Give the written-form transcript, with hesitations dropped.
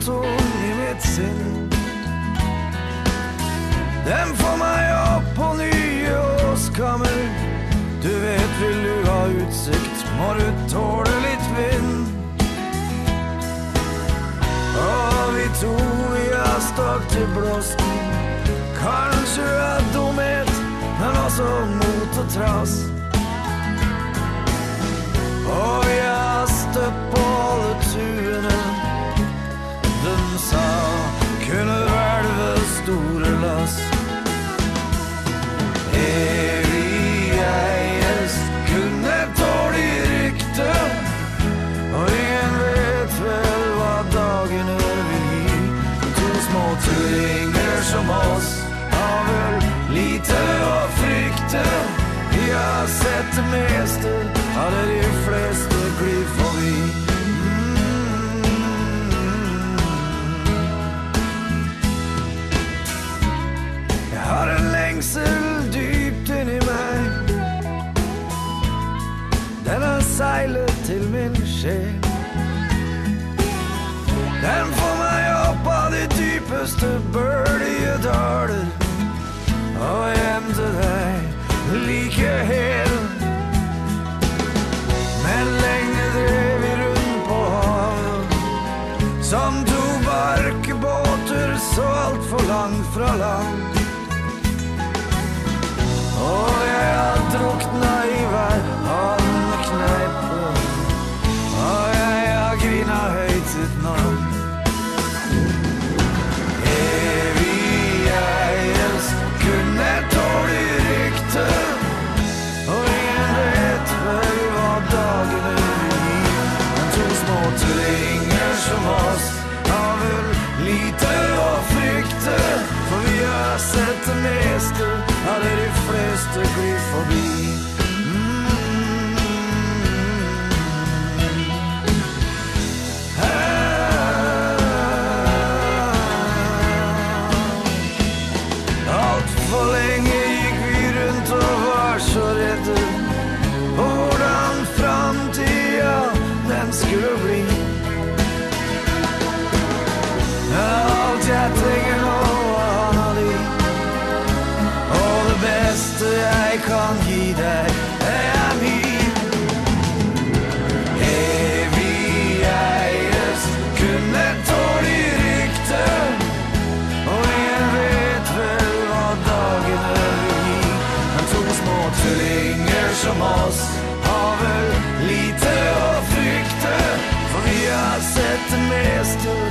motoren i mitt sinn. Den får meg opp på nye åskammer. Du vet, vil du ha utsikt, må du tåle litt vind. Og vi to, vi har stått til blåsten. Kanskje er dumhet, men også mot og trass. Og vi har støtt på alle tuene. Den sa kunne hvelve store lass. Evig eies kunne tåle rykte, og ingen vet vel hva dagene vil gi. To små tullinger som oss har vel lite å frykte. Vi har sett det meste, hadde de fleste glir forbi. Jeg har en lengsel dypt inni meg. Den har seilet til min sjel. Den får meg opp av de dypeste bølge daler, og hjem til deg like hel. Men lenge drev vi rundt på havet, som to barkebåter så alt for langt fra land. Og jeg har druknet i hver havnekneipe, og jeg har grinet høyt sitt navn. Evig eies kunne tåle rykte, og ingen vet vel hva dagene vil gi. Men to små tullinger som oss har vel lite å frykte, for vi har sett det meste, hadde de fleste glir forbi. Alt for lenge gikk vi rundt og var så redde på hvordan framtida den skulle bli. Alt jeg trenger nå er han av de, og det beste jeg kan gi deg er min. Evig eies kunne tåle rykte, og ingen vet vel hva dagene vil gi. Men to små tullinger som oss har vel lite å frykte, for vi har sett det meste,